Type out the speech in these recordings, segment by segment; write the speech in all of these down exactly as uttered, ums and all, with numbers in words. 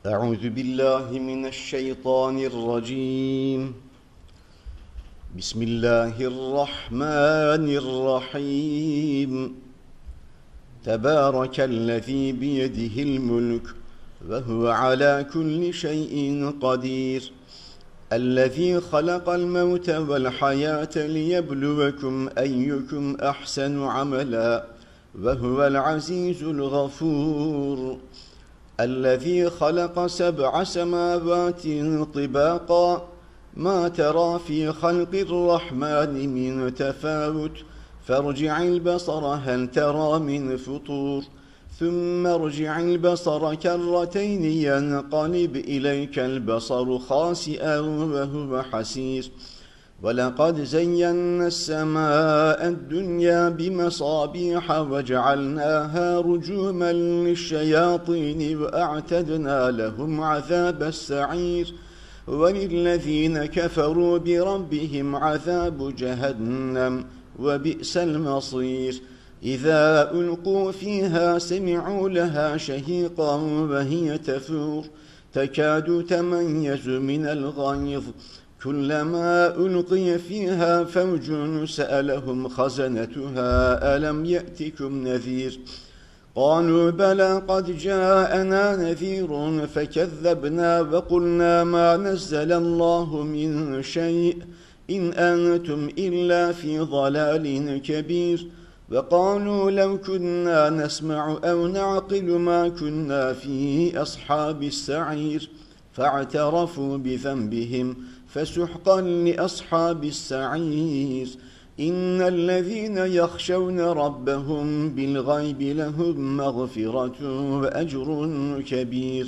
أعوذ بالله من الشيطان الرجيم. بسم الله الرحمن الرحيم. تبارك الذي بيده الملك وهو على كل شيء قدير. الذي خلق الموت والحياة ليبلوكم أيكم أحسن عملا وهو العزيز الغفور. الذي خلق سبع سماوات طباقا ما ترى في خلق الرحمن من تفاوت فارجع البصر هل ترى من فطور ثم ارجع البصر كرتين ينقلب إليك البصر خاسئا وهو حسير. ولقد زينا السماء الدنيا بمصابيح وجعلناها رجوما للشياطين وأعتدنا لهم عذاب السعير. وللذين كفروا بربهم عذاب جهنم وبئس المصير. إذا ألقوا فيها سمعوا لها شهيقا وهي تفور تكاد تميز من الغيظ كلما ألقي فيها فوج سألهم خزنتها ألم يأتكم نذير قالوا بلى قد جاءنا نذير فكذبنا وقلنا ما نزل الله من شيء إن أنتم إلا في ضلال كبير. وقالوا لو كنا نسمع أو نعقل ما كنا في أصحاب السعير فاعترفوا بذنبهم فسحقا لأصحاب السعير. إن الذين يخشون ربهم بالغيب لهم مغفرة وأجر كبير.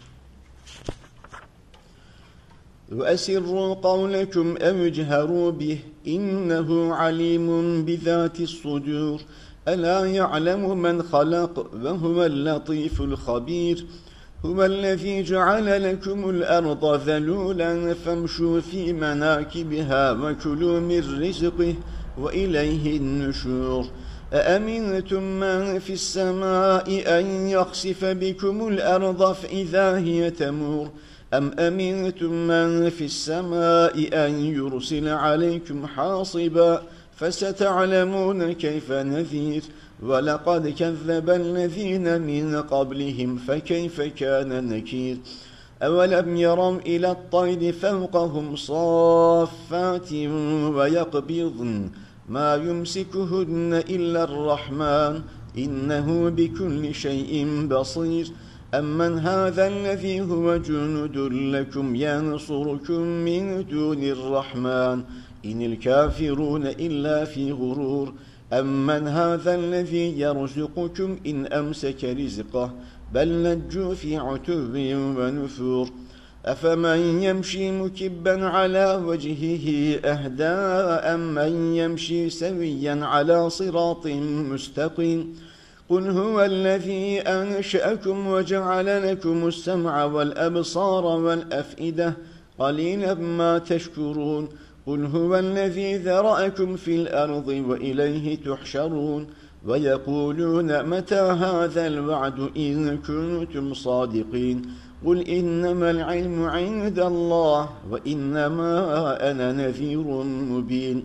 وأسروا قولكم أو اجهروا به إنه عليم بذات الصدور. ألا يعلم من خلق وهو اللطيف الخبير. هو الذي جعل لكم الأرض ذلولا فامشوا في مناكبها وكلوا من رزقه وإليه النشور. أأمنتم من في السماء أن يخسف بكم الأرض فإذا هي تمور أم أمنتم من في السماء أن يرسل عليكم حاصبا فستعلمون كيف نذير. ولقد كذب الذين من قبلهم فكيف كان نكير. أولم يروا إلى الطير فوقهم صافات ويقبضن ما يمسكهن إلا الرحمن إنه بكل شيء بصير. أمن هذا الذي هو جند لكم ينصركم من دون الرحمن إن الكافرون إلا في غرور. أمن هذا الذي يرزقكم إن أمسك رزقه بل لجوا في عتو ونفور. أفمن يمشي مكبا على وجهه أهدى أمن يمشي سويا على صراط مستقيم. قل هو الذي أنشأكم وجعل لكم السمع والأبصار والأفئدة قليلا ما تشكرون. قل هو الذي ذرأكم في الأرض وإليه تحشرون. ويقولون متى هذا الوعد إن كنتم صادقين. قل إنما العلم عند الله وإنما أنا نذير مبين.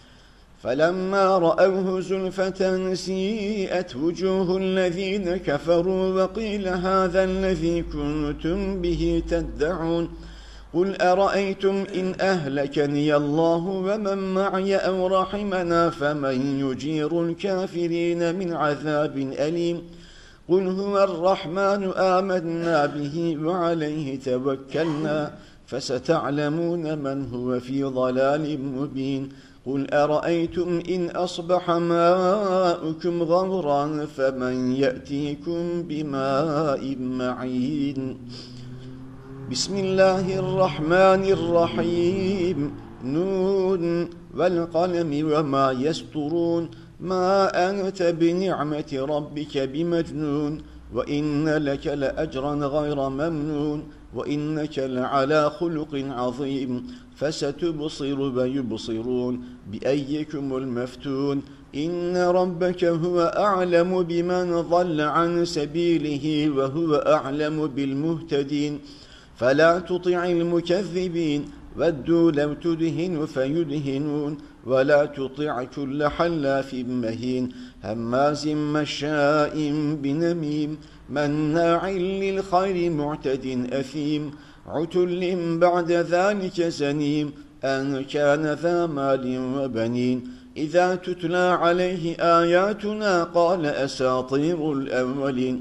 فلما رأوه زلفة سيئت وجوه الذين كفروا وقيل هذا الذي كنتم به تدعون. قل أرأيتم إن أهلكني الله ومن معي أو رحمنا فمن يجير الكافرين من عذاب أليم. قل هو الرحمن آمنا به وعليه توكلنا فستعلمون من هو في ضلال مبين. قل أرأيتم إن أصبح ماؤكم غورا فمن يأتيكم بماء معين. بسم الله الرحمن الرحيم. نون والقلم وما يسطرون ما أنت بنعمة ربك بمجنون وإن لك لأجرا غير ممنون وإنك لعلى خلق عظيم. فستبصر ويبصرون بأيكم المفتون إن ربك هو أعلم بمن ضل عن سبيله وهو أعلم بالمهتدين فلا تطع المكذبين ودوا لو تدهن فيدهنون ولا تطع كل حلاف مهين هماز مشاء بنميم مناع للخير معتد أثيم عتل بعد ذلك زنيم أن كان ذا مال وبنين إذا تتلى عليه آياتنا قال أساطير الأولين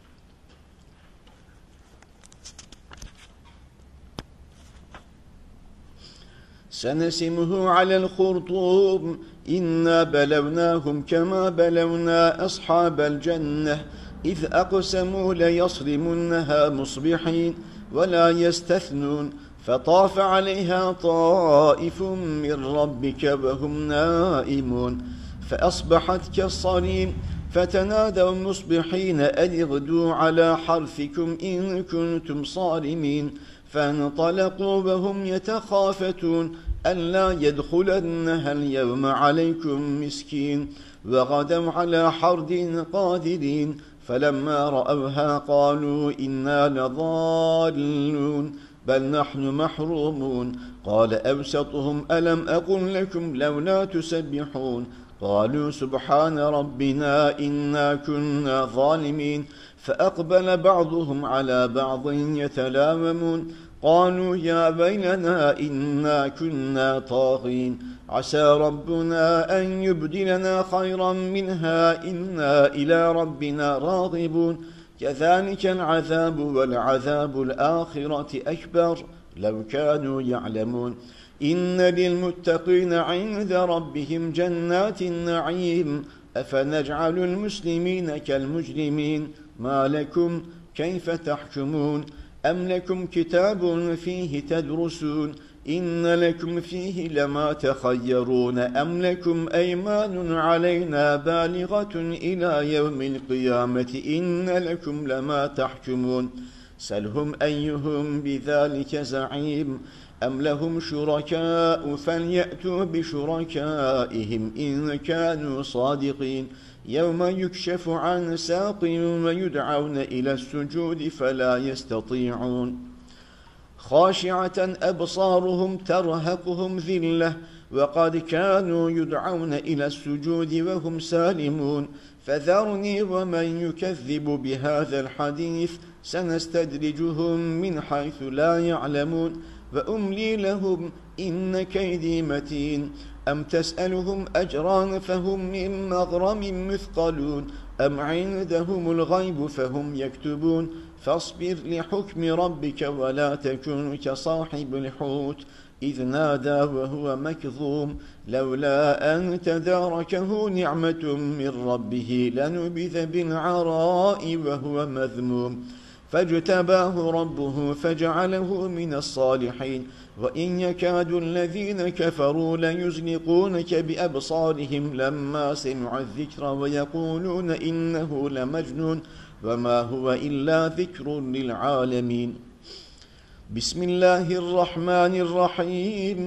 سنسمه على الخرطوم إنا بلوناهم كما بلونا أصحاب الجنة إذ أقسموا ليصرمنها مصبحين ولا يستثنون فطاف عليها طائف من ربك وهم نائمون فأصبحت كالصريم فتنادوا مصبحين أن اغدوا على حرثكم إن كنتم صارمين فانطلقوا وهم يتخافتون ألا يدخلنها اليوم عليكم مسكين وغدوا على حرد قادرين فلما رأوها قالوا إنا لضالون بل نحن محرومون قال أوسطهم ألم أقل لكم لولا تسبحون قالوا سبحان ربنا إنا كنا ظالمين فأقبل بعضهم على بعض يتلاومون قالوا يا ويلنا إنا كنا طاغين عسى ربنا أن يبدلنا خيرا منها إنا إلى ربنا راغبون كذلك العذاب والعذاب الآخرة أكبر لو كانوا يعلمون إن للمتقين عند ربهم جنات النعيم أفنجعل المسلمين كالمجرمين ما لكم كيف تحكمون أم لكم كتاب فيه تدرسون إن لكم فيه لما تخيرون أم لكم أيمان علينا بالغة إلى يوم القيامة إن لكم لما تحكمون سلهم أيهم بذلك زعيم أم لهم شركاء فليأتوا بشركائهم إن كانوا صادقين يوم يكشف عن ساق ويدعون إلى السجود فلا يستطيعون خاشعة أبصارهم ترهقهم ذلة وقد كانوا يدعون إلى السجود وهم سالمون فذرني ومن يكذب بهذا الحديث سنستدرجهم من حيث لا يعلمون وأملي لهم إن كيدي متين أم تسألهم أجرا فهم من مغرم مثقلون أم عندهم الغيب فهم يكتبون فاصبر لحكم ربك ولا تكن كصاحب الحوت إذ نادى وهو مكظوم لولا أن تداركه نعمة من ربه لنبذ بالعراء وهو مذموم فاجتباه ربه فجعله من الصالحين وإن يكاد الذين كفروا ليزلقونك بأبصارهم لما سمعوا الذكر ويقولون إنه لمجنون وما هو إلا ذكر للعالمين بسم الله الرحمن الرحيم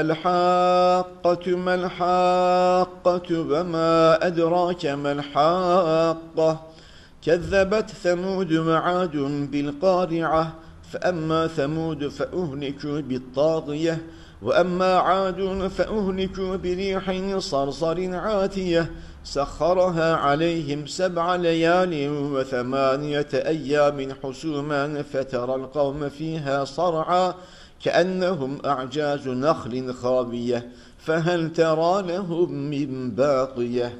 الحاقة ما الحاقة وما أدراك ما الحاقة كذبت ثمود وعاد بالقارعة فأما ثمود فأهلكوا بالطاغية وأما عاد فأهلكوا بريح صرصر عاتية سخرها عليهم سبع ليال وثمانية أيام حسوما فترى القوم فيها صرعا كأنهم أعجاز نخل خاوية فهل ترى لهم من باقية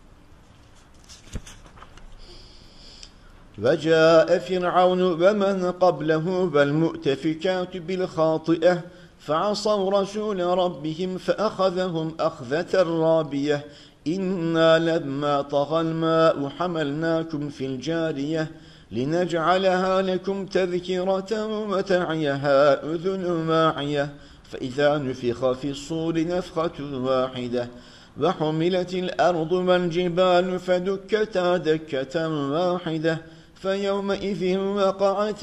وجاء فرعون ومن قبله والمؤتفكات بالخاطئة فعصوا رسول ربهم فأخذهم أخذة رابية إنا لما طغى الماء حملناكم في الجارية لنجعلها لكم تذكرة وتعيها أذن واعية فإذا نفخ في الصور نفخة واحدة وحملت الأرض والجبال فدكتا دكة واحدة فيومئذ وقعت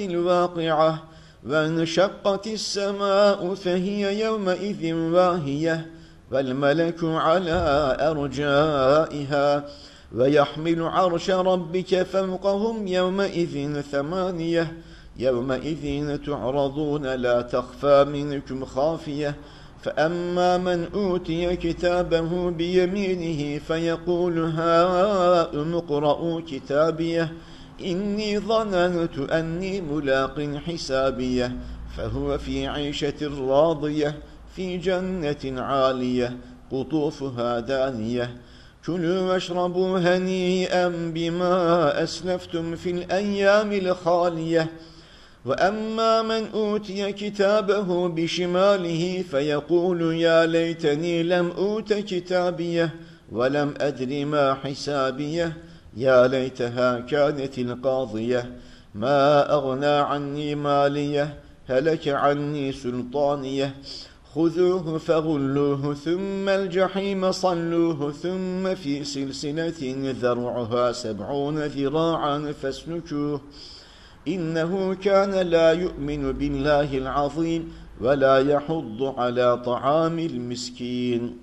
الواقعة وانشقت السماء فهي يومئذ واهية والملك على أرجائها ويحمل عرش ربك فوقهم يومئذ ثمانية يومئذ تعرضون لا تخفى منكم خافية فأما من أوتي كتابه بيمينه فيقول هاؤم اقرءوا كتابيه إني ظننت أني ملاق حسابيه فهو في عيشة راضية في جنة عالية قطوفها دانية كلوا واشربوا هنيئا بما أسلفتم في الأيام الخالية وأما من أوتي كتابه بشماله فيقول يا ليتني لم أوت كتابيه ولم أدر ما حسابيه يا ليتها كانت القاضية ما أغنى عني ماليه هلك عني سلطانيه خذوه فغلوه ثم الجحيم صلوه ثم في سلسلة ذرعها سبعون ذراعا فاسلكوه إنه كان لا يؤمن بالله العظيم ولا يحض على طعام المسكين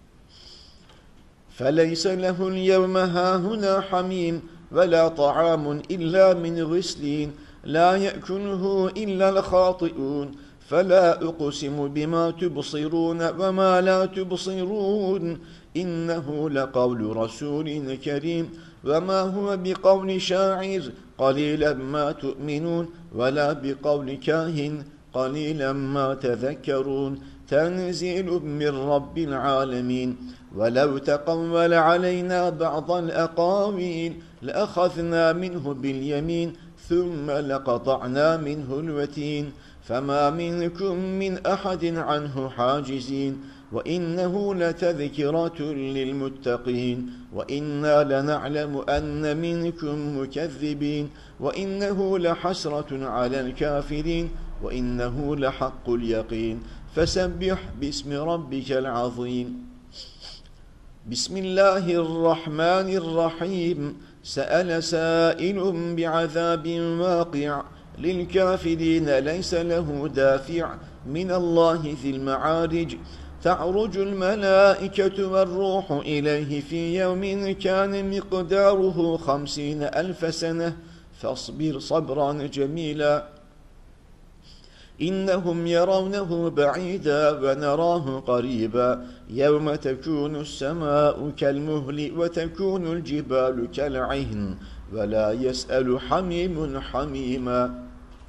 فليس له اليوم هاهنا حميم ولا طعام إلا من غسلين لا يأكله إلا الخاطئون فلا أقسم بما تبصرون وما لا تبصرون إنه لقول رسول كريم وما هو بقول شاعر قليلا ما تؤمنون ولا بقول كاهن قليلا ما تذكرون تنزيل من رب العالمين ولو تقول علينا بعض الأقاويل لأخذنا منه باليمين ثم لقطعنا منه الوتين فما منكم من أحد عنه حاجزين وإنه لتذكرة للمتقين وإنا لنعلم أن منكم مكذبين وإنه لحسرة على الكافرين وإنه لحق اليقين فسبح باسم ربك العظيم بسم الله الرحمن الرحيم سأل سائل بعذاب واقع للكافرين ليس له دافع من الله ذي المعارج تعرج الملائكة والروح إليه في يوم كان مقداره خمسين ألف سنة فاصبر صبرا جميلا إنهم يرونه بعيدا ونراه قريبا يوم تكون السماء كالمهل وتكون الجبال كالعهن ولا يسأل حميم حميما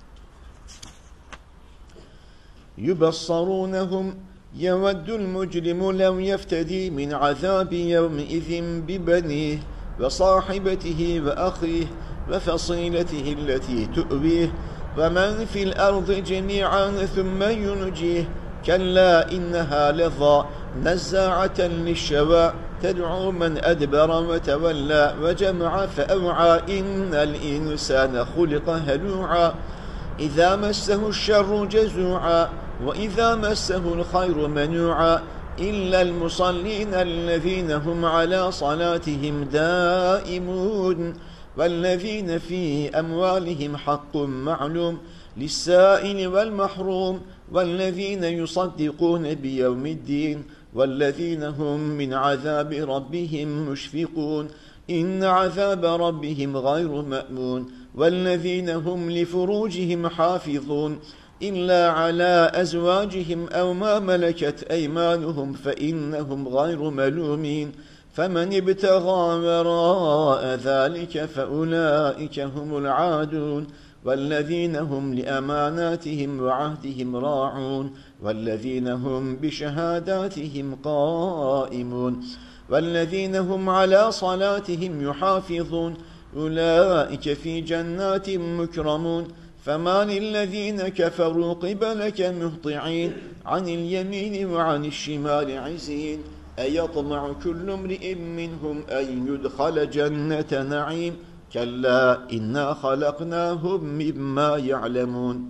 يبصرونهم يود المجرم لو يفتدي من عذاب يومئذ ببنيه وصاحبته وأخيه وفصيلته التي تؤويه ومن في الأرض جميعا ثم ينجيه كلا إنها لظى نزاعة للشوى تدعو من أدبر وتولى وجمع فأوعى إن الإنسان خلق هلوعا إذا مسه الشر جزوعا وإذا مسه الخير منوعا إلا المصلين الذين هم على صلاتهم دائمون والذين في أموالهم حق معلوم للسائل والمحروم والذين يصدقون بيوم الدين والذين هم من عذاب ربهم مشفقون إن عذاب ربهم غير مأمون والذين هم لفروجهم حافظون إلا على أزواجهم أو ما ملكت أيمانهم فإنهم غير ملومين فمن ابتغى وراء ذلك فأولئك هم العادون والذين هم لأماناتهم وعهدهم راعون والذين هم بشهاداتهم قائمون والذين هم على صلاتهم يحافظون أولئك في جنات مكرمون فما للذين كفروا قبلك مهطعين عن اليمين وعن الشمال عزين أيطمع كل امرئ منهم أن يدخل جنة نعيم كلا إنا خلقناهم مما يعلمون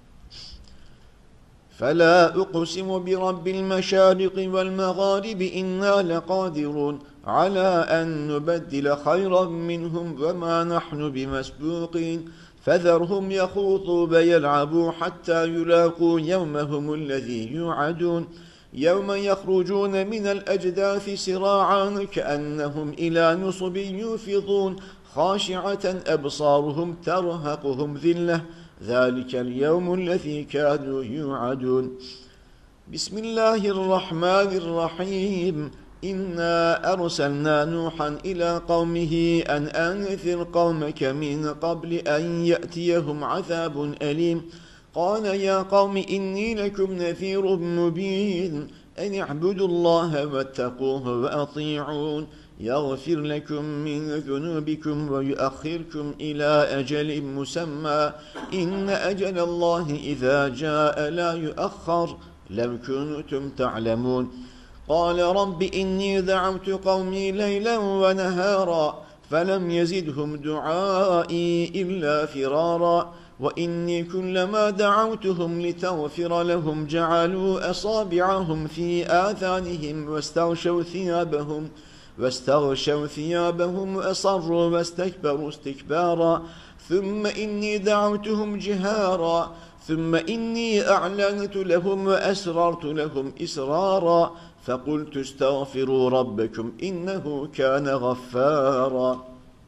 فلا أقسم برب المشارق والمغارب إنا لقادرون على أن نبدل خيرا منهم وما نحن بمسبوقين فذرهم يخوضوا ويلعبوا حتى يلاقوا يومهم الذي يوعدون يوم يخرجون من الأجداث سراعا كأنهم إلى نصب يوفضون خاشعة أبصارهم ترهقهم ذلة ذلك اليوم الذي كانوا يوعدون. بسم الله الرحمن الرحيم. إنا أرسلنا نوحا إلى قومه أن أنذر قومك من قبل أن يأتيهم عذاب أليم. قال يا قوم إني لكم نذير مبين أن اعبدوا الله واتقوه وأطيعون يغفر لكم من ذنوبكم ويؤخركم إلى أجل مسمى إن أجل الله إذا جاء لا يؤخر لو كنتم تعلمون. قال رب إني دعوت قومي ليلا ونهارا فلم يزدهم دعائي إلا فرارا وإني كلما دعوتهم لتغفر لهم جعلوا أصابعهم في آذانهم واستغشوا ثيابهم واستغشوا ثيابهم وأصروا واستكبروا استكبارا ثم إني دعوتهم جهارا ثم إني أعلنت لهم وأسررت لهم إسرارا فقلت استغفروا ربكم إنه كان غفارا.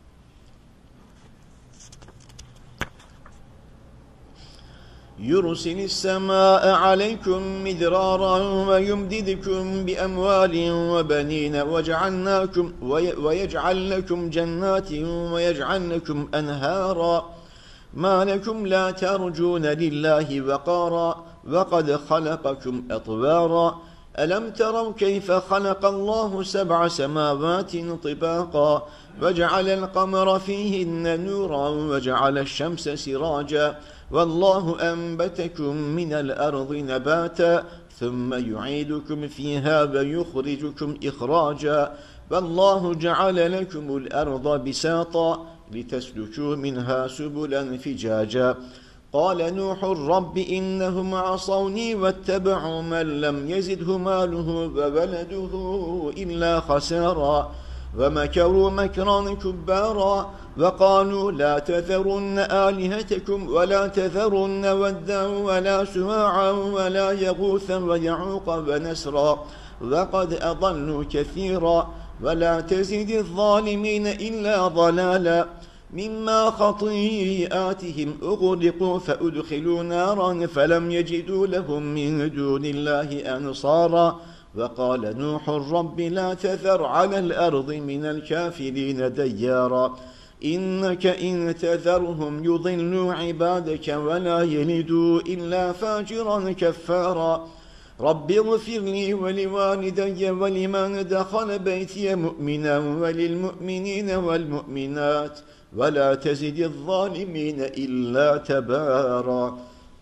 يرسل السماء عليكم مدرارا ويمددكم بأموال وبنين ويجعلناكم ويجعل لكم جنات ويجعل لكم أنهارا ما لكم لا ترجون لله وقارا وقد خلقكم أطوارا ألم تروا كيف خلق الله سبع سماوات طباقا وجعل القمر فيهن نورا وجعل الشمس سراجا والله أنبتكم من الأرض نباتا ثم يعيدكم فيها ويخرجكم إخراجا والله جعل لكم الأرض بساطا لتسلكوا منها سبلا فجاجا. قال نوح رب إنهم عصوني واتبعوا من لم يزده ماله وولده إلا خسارا ومكروا مكرا كبارا وقالوا لا تذرن آلهتكم ولا تذرن ودا ولا سواعا ولا يغوث ويعوق ونسرا وقد أضلوا كثيرا ولا تزد الظالمين إلا ضلالا مما خطيئاتهم أغرقوا فأدخلوا نارا فلم يجدوا لهم من دون الله أنصارا وقال نوح رب لا تذر على الأرض من الكافرين ديارا إنك إن تذرهم يضلوا عبادك ولا يلدوا إلا فاجرا كفارا رب اغفر لي ولوالدي ولمن دخل بيتي مؤمنا وللمؤمنين والمؤمنات ولا تزد الظالمين إلا تبارا.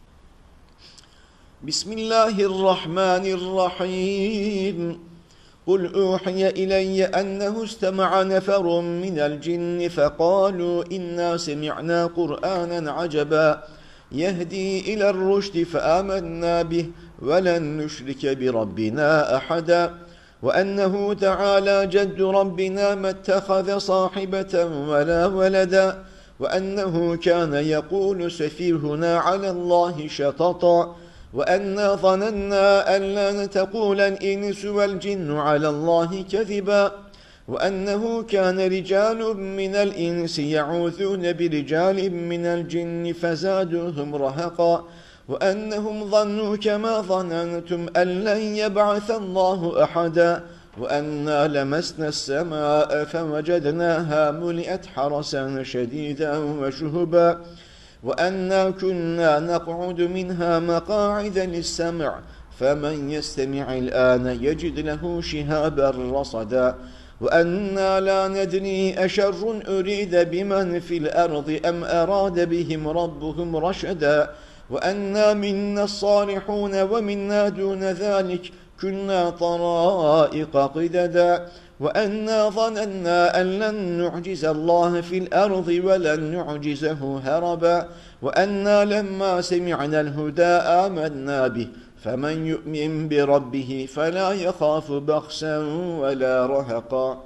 بسم الله الرحمن الرحيم. قل أوحي إلي أنه استمع نفر من الجن فقالوا إنا سمعنا قرآنا عجبا يهدي إلى الرشد فآمنا به ولن نشرك بربنا أحدا وأنه تعالى جد ربنا ما اتخذ صاحبة ولا ولدا وأنه كان يقول سفيهنا على الله شططا وأنا ظننا أن لن تقول الإنس والجن على الله كذبا وأنه كان رجال من الإنس يعوذون برجال من الجن فزادوهم رهقا وأنهم ظنوا كما ظننتم أن لن يبعث الله أحدا وأنا لمسنا السماء فوجدناها ملئت حرسا شديدا وشهبا وأنا كنا نقعد منها مقاعد للسمع فمن يستمع الآن يجد له شهابا رصدا وأنا لا ندري أشر أريد بمن في الأرض أم أراد بهم ربهم رشدا وأنا منا الصالحون ومنا دون ذلك كنا طرائق قددا وأنا ظننا أن لن نعجز الله في الأرض ولن نعجزه هربا وأنا لما سمعنا الهدى آمنا به فمن يؤمن بربه فلا يخاف بخسا ولا رهقا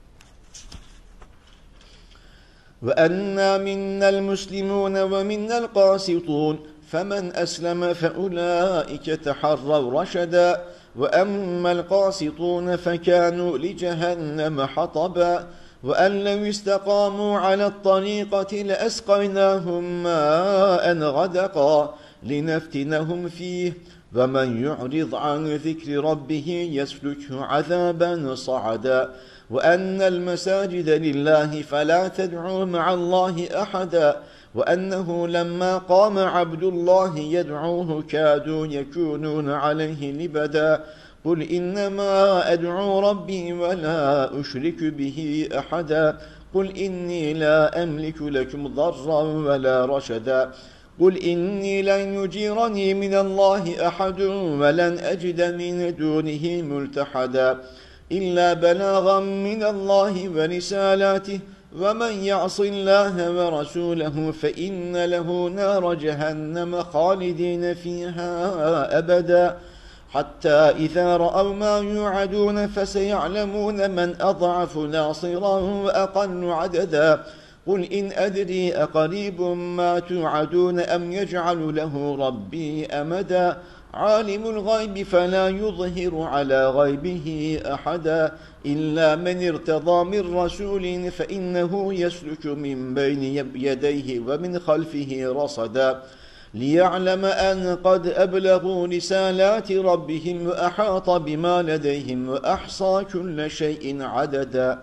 وأنا منا المسلمون ومنا القاسطون فمن أسلم فأولئك تحروا رشدا وأما القاسطون فكانوا لجهنم حطبا وأن لو استقاموا على الطريقة لأسقيناهم ماء غدقا لنفتنهم فيه ومن يعرض عن ذكر ربه يسلكه عذابا صعدا وأن المساجد لله فلا تدعوا مع الله أحدا وأنه لما قام عبد الله يدعوه كادوا يكونون عليه لبدا قل إنما أدعو ربي ولا أشرك به أحدا قل إني لا أملك لكم ضرا ولا رشدا قل إني لن يجيرني من الله أحد ولن أجد من دونه ملتحدا إلا بلاغا من الله ورسالاته ومن يعص الله ورسوله فإن له نار جهنم خالدين فيها أبدا حتى إذا رأوا ما يوعدون فسيعلمون من أضعف ناصرا وأقل عددا قل إن أدري أقريب ما توعدون أم يجعل له ربي أمدا عالم الغيب فلا يظهر على غيبه أحدا إلا من ارتضى من رسول فإنه يسلك من بين يديه ومن خلفه رصدا ليعلم أن قد أبلغوا رسالات ربهم وأحاط بما لديهم وأحصى كل شيء عددا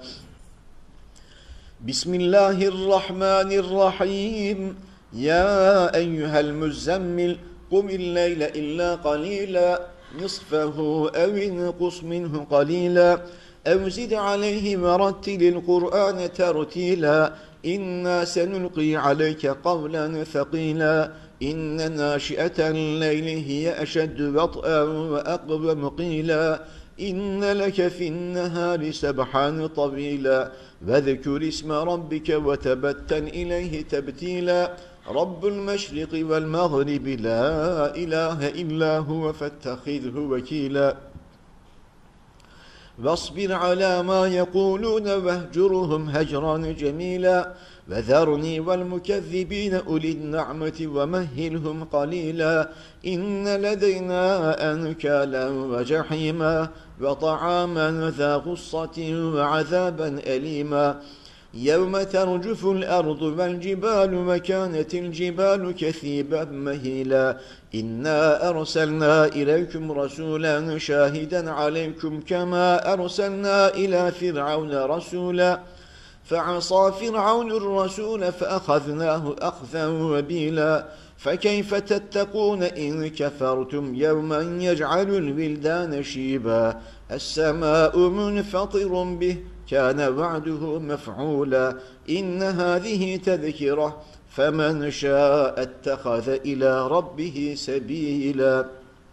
بسم الله الرحمن الرحيم يا أيها المزمل قم الليل إلا قليلا نصفه أو انقص منه قليلا أو زد عليه ورتل القرآن ترتيلا إنا سنلقي عليك قولا ثقيلا إن ناشئة الليل هي أشد وطئا وأقوم قيلا إن لك في النهار سبحا طويلا وذكر اسم ربك وتبتل إليه تبتيلا رب المشرق والمغرب لا إله إلا هو فاتخذه وكيلا واصبر على ما يقولون واهجرهم هجرا جميلا وذرني والمكذبين أولي النعمة ومهلهم قليلا إن لدينا أنكالا وجحيما وطعاما ذا غصة وعذابا أليما يوم ترجف الأرض والجبال وكانت الجبال كثيبا مهيلا إنا أرسلنا إليكم رسولا شاهدا عليكم كما أرسلنا إلى فرعون رسولا فعصى فرعون الرسول فأخذناه أخذا وبيلا فكيف تتقون إن كفرتم يوما يجعل الولدان شيبا السماء منفطر به كان وعده مفعولا إن هذه تذكرة فمن شاء اتخذ إلى ربه سبيلا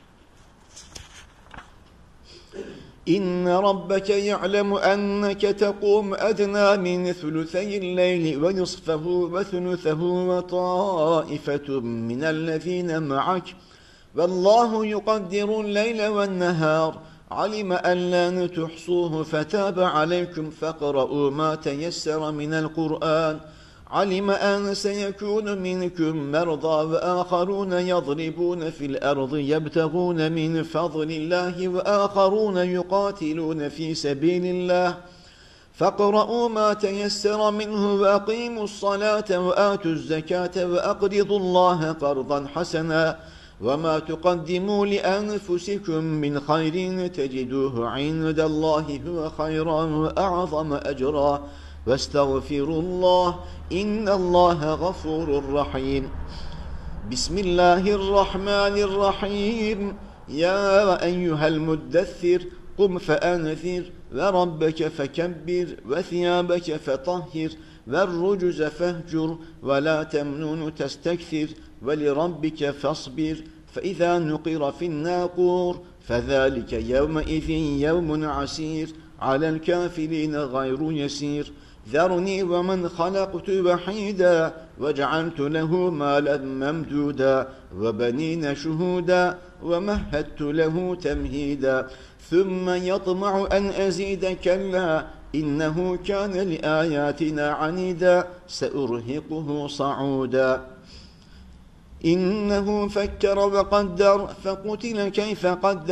إن ربك يعلم أنك تقوم أدنى من ثلثي الليل ونصفه وثلثه وطائفة من الذين معك والله يقدر الليل والنهار علم أن لن تحصوه فتاب عليكم فاقرؤوا ما تيسر من القرآن علم أن سيكون منكم مرضى وآخرون يضربون في الأرض يبتغون من فضل الله وآخرون يقاتلون في سبيل الله فاقرؤوا ما تيسر منه وأقيموا الصلاة وآتوا الزكاة وأقرضوا الله قرضا حسنا وما تقدموا لأنفسكم من خير تجدوه عند الله هو خيرا وأعظم أجرا واستغفروا الله إن الله غفور رحيم بسم الله الرحمن الرحيم يا أيها المدثر قم فأنذر وربك فكبر وثيابك فطهر والرجز فاهجر ولا تمنن تستكثر ولربك فاصبر فإذا نقر في الناقور فذلك يومئذ يوم عسير على الكافرين غير يسير ذرني ومن خلقت وحيدا وجعلت له مالا ممدودا وبنين شهودا ومهدت له تمهيدا ثم يطمع أن أزيد كلا إنه كان لآياتنا عنيدا سأرهقه صعودا إنه فكر وقدر فقتل كيف قدر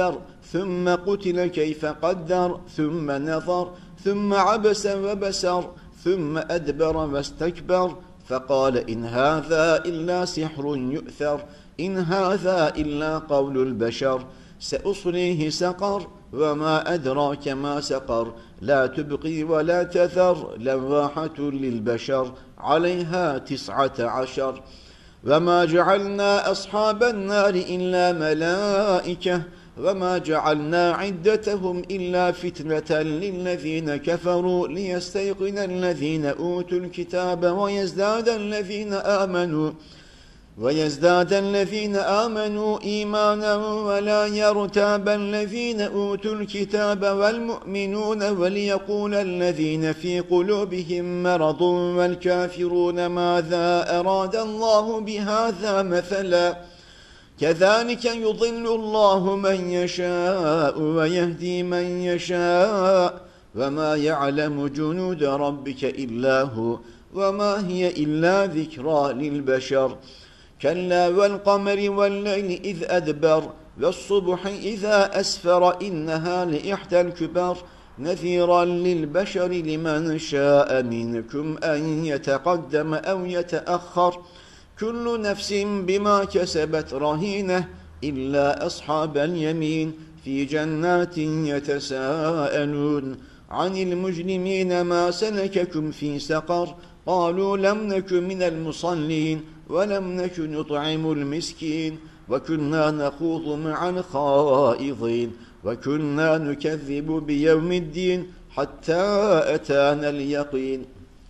ثم قتل كيف قدر ثم نظر ثم عبس وبسر ثم أدبر واستكبر فقال إن هذا إلا سحر يؤثر إن هذا إلا قول البشر سأصليه سقر وما أدراك ما سقر لا تبقي ولا تذر لواحة للبشر عليها تسعة عشر وما جعلنا أصحاب النار إلا ملائكة وما جعلنا عدتهم إلا فتنة للذين كفروا ليستيقن الذين أوتوا الكتاب ويزداد الذين آمنوا ويزداد الذين آمنوا إيمانا ولا يرتاب الذين أوتوا الكتاب والمؤمنون وليقول الذين في قلوبهم مرض والكافرون ماذا أراد الله بهذا مثلا كذلك يضل الله من يشاء ويهدي من يشاء وما يعلم جنود ربك إلا هو وما هي إلا ذكرى للبشر كلا والقمر والليل إذ أدبر والصبح إذا أسفر إنها لإحدى الكبر نذيرا للبشر لمن شاء منكم أن يتقدم أو يتأخر كل نفس بما كسبت رهينة إلا أصحاب اليمين في جنات يتساءلون عن المجرمين ما سلككم في سقر قالوا لم نكن من المصلين ولم نكن نطعم المسكين وكنا نخوض مع الخائضين وكنا نكذب بيوم الدين حتى أتانا اليقين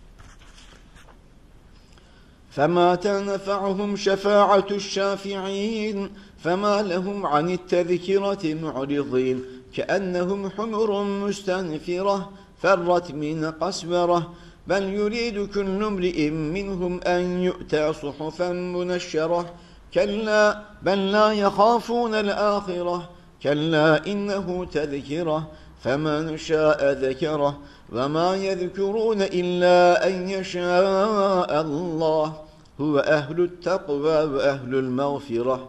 فما تنفعهم شفاعة الشافعين فما لهم عن التذكرة معرضين كأنهم حمر مستنفرة فرت من قسورة بل يريد كل امرئ منهم أن يؤتى صحفا منشرة كلا بل لا يخافون الآخرة كلا إنه تذكرة فمن شاء ذكره وما يذكرون إلا أن يشاء الله هو أهل التقوى وأهل المغفرة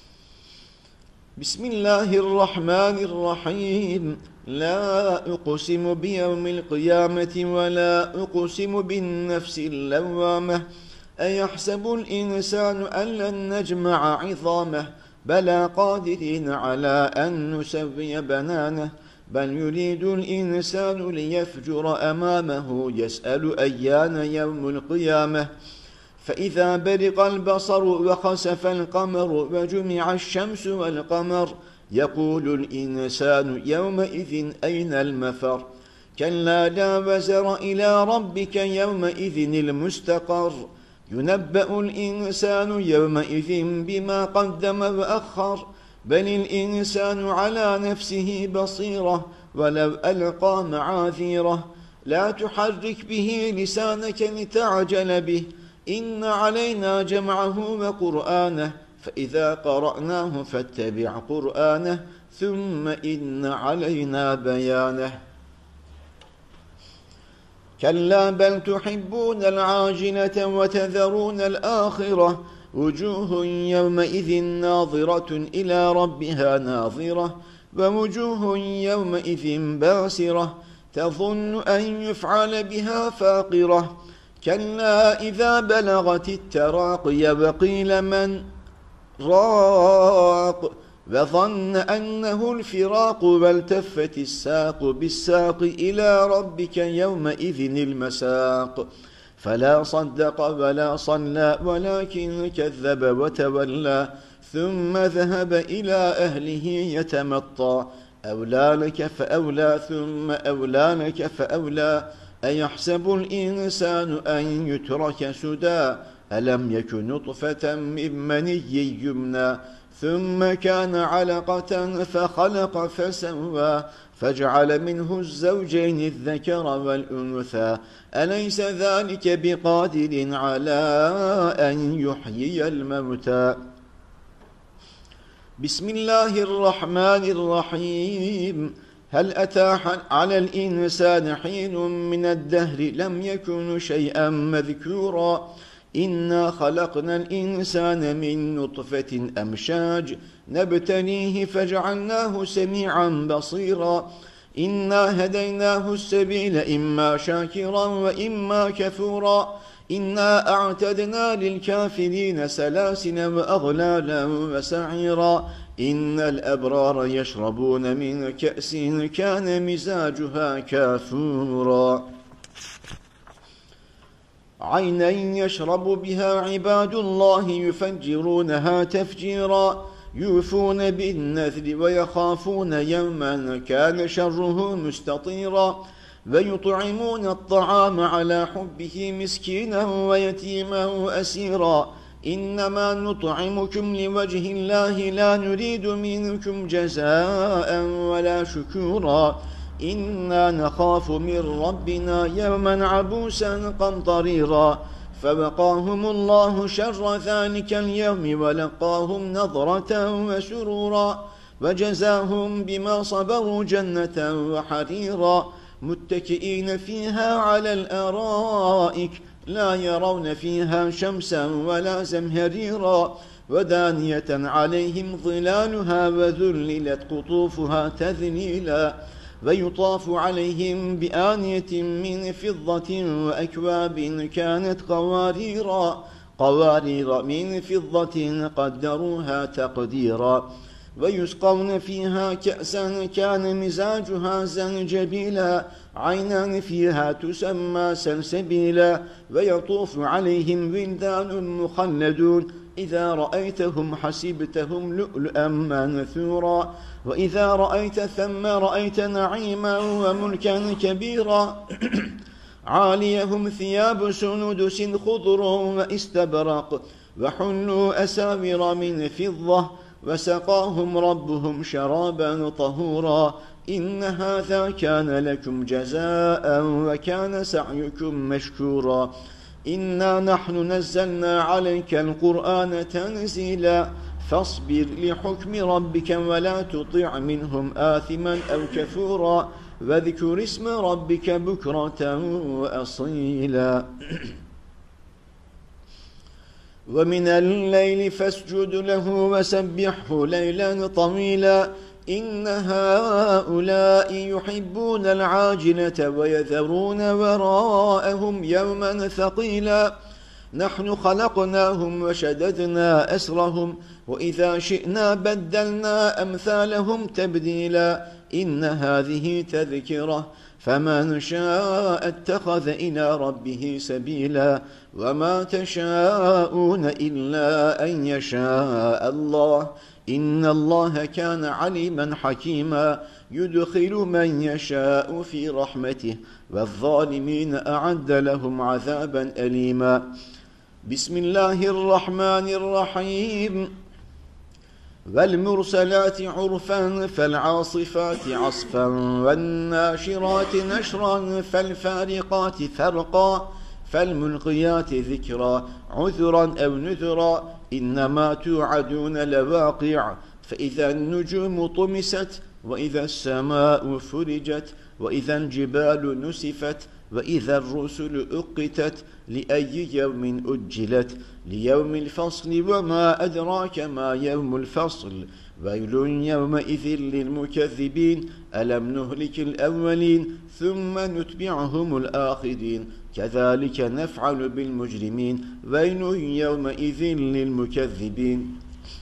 بسم الله الرحمن الرحيم لا أقسم بيوم القيامة ولا أقسم بالنفس اللوامة أيحسب الإنسان أن لن نجمع عظامه بلى قادرين على أن نسوي بنانه بل يريد الإنسان ليفجر أمامه يسأل أيان يوم القيامة فإذا برق البصر وخسف القمر وجمع الشمس والقمر يقول الإنسان يومئذ أين المفر كلا لا وزر إلى ربك يومئذ المستقر ينبأ الإنسان يومئذ بما قدم وأخر بل الإنسان على نفسه بصيرة ولو ألقى معاذيره لا تحرك به لسانك لتعجل به إن علينا جمعه وقرآنه فإذا قرأناه فاتبع قرآنه ثم إن علينا بيانه كلا بل تحبون العاجلة وتذرون الآخرة وجوه يومئذ ناظرة إلى ربها ناظرة ووجوه يومئذ باسرة تظن أن يفعل بها فاقرة كلا إذا بلغت التراقي وقيل من راق وظن أنه الفراق والتفت الساق بالساق إلى ربك يومئذ المساق فلا صدق ولا صلى ولكن كذب وتولى ثم ذهب إلى أهله يتمطى أولى لك فأولى ثم أولى لك فأولى أيحسب الإنسان أن يترك سدى ألم يك نطفة من مني يمنى ثم كان علقة فخلق فسوى فجعل منه الزوجين الذكر والأنثى أليس ذلك بقادر على أن يحيي الموتى بسم الله الرحمن الرحيم هل أتى على الإنسان حين من الدهر لم يكن شيئا مذكورا إنا خلقنا الإنسان من نطفة أمشاج نبتليه فجعلناه سميعا بصيرا إنا هديناه السبيل إما شاكرا وإما كفورا إنا أعتدنا للكافرين سلاسل وأغلالا وسعيرا إن الأبرار يشربون من كأس كان مزاجها كافورا عينا يشرب بها عباد الله يفجرونها تفجيرا يوفون بالنذر ويخافون يوما كان شره مستطيرا ويطعمون الطعام على حبه مسكينا ويتيما وأسيرا إنما نطعمكم لوجه الله لا نريد منكم جزاء ولا شكورا إنا نخاف من ربنا يوما عبوسا قمطريرا فوقاهم الله شر ذلك اليوم ولقاهم نظرة وسرورا وجزاهم بما صبروا جنة وحريرا متكئين فيها على الأرائك لا يرون فيها شمسا ولا زمهريرا ودانية عليهم ظلالها وذللت قطوفها تذليلا ويطاف عليهم بآنية من فضة وأكواب كانت قواريرا قوارير من فضة قدروها تقديرا ويسقون فيها كأسا كان مزاجها زنجبيلا عينا فيها تسمى سلسبيلا ويطوف عليهم ولدان مخلدون إذا رأيتهم حسبتهم لؤلؤا منثورا وإذا رأيت ثم رأيت نعيما وملكا كبيرا عاليهم ثياب سندس خضر واستبرق وحلوا أساور من فضة وسقاهم ربهم شرابا طهورا إن هذا كان لكم جزاء وكان سعيكم مشكورا إنا نحن نزلنا عليك القرآن تنزيلا فاصبر لحكم ربك ولا تطع منهم آثما أو كفورا واذكر اسم ربك بكرة وأصيلا ومن الليل فاسجد له وسبحه ليلا طويلا إن هؤلاء يحبون العاجلة ويذرون وراءهم يوما ثقيلا نحن خلقناهم وشددنا أسرهم وإذا شئنا بدلنا أمثالهم تبديلا إن هذه تذكرة فمن شاء اتخذ إلى ربه سبيلا وما تشاءون إلا أن يشاء الله إن الله كان عليما حكيما يدخل من يشاء في رحمته والظالمين أعد لهم عذابا أليما بسم الله الرحمن الرحيم والمرسلات عرفا فالعاصفات عصفا والناشرات نشرا فالفارقات فرقا فالملقيات ذكرا عذرا أو نذرا إنما توعدون لواقع فإذا النجوم طمست وإذا السماء فرجت وإذا الجبال نسفت وإذا الرسل أقتت لأي يوم أجلت ليوم الفصل وما أدراك ما يوم الفصل ويل يومئذ للمكذبين ألم نهلك الأولين ثم نتبعهم الآخرين كذلك نفعل بالمجرمين ويل يومئذ للمكذبين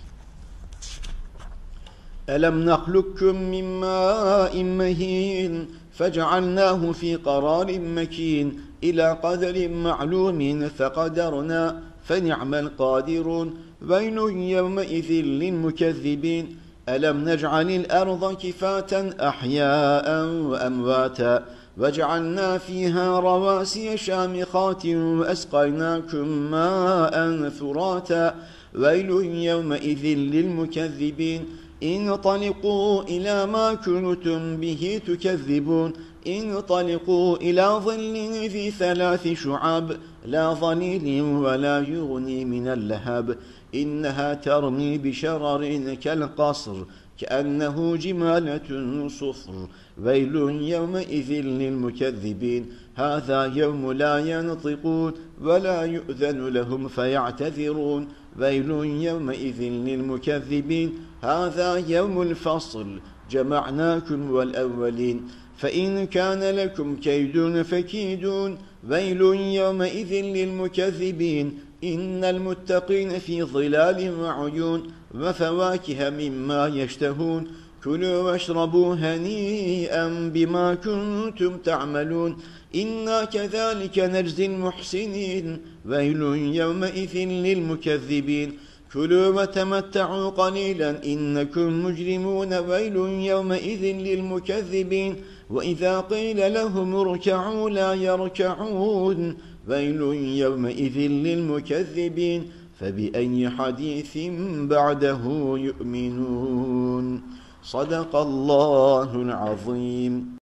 ألم نخلقكم من ماء مهين فجعلناه في قرار مكين إلى قدر معلوم فقدرنا فنعم القادرون ويل يومئذ للمكذبين ألم نجعل الأرض كفاة أحياء وأمواتا وجعلنا فيها رواسي شامخات وأسقيناكم ماء فراتا ويل يومئذ للمكذبين انطلقوا إلى ما كنتم به تكذبون انطلقوا إلى ظل ذي ثلاث شعاب لا ظليل ولا يغني من اللهب إنها ترمي بشرر كالقصر كأنه جمالة صفر ويل يومئذ للمكذبين هذا يوم لا ينطقون ولا يؤذن لهم فيعتذرون ويل يومئذ للمكذبين هذا يوم الفصل جمعناكم والأولين فإن كان لكم كيد فكيدون ويل يومئذ للمكذبين إن المتقين في ظلال وعيون وفواكه مما يشتهون كلوا واشربوا هنيئا بما كنتم تعملون إنا كذلك نجزي المحسنين ويل يومئذ للمكذبين كلوا وتمتعوا قليلا إنكم مجرمون ويل يومئذ للمكذبين وإذا قيل لهم اركعوا لا يركعون ويل يومئذ للمكذبين فبأي حديث بعده يؤمنون صدق الله العظيم.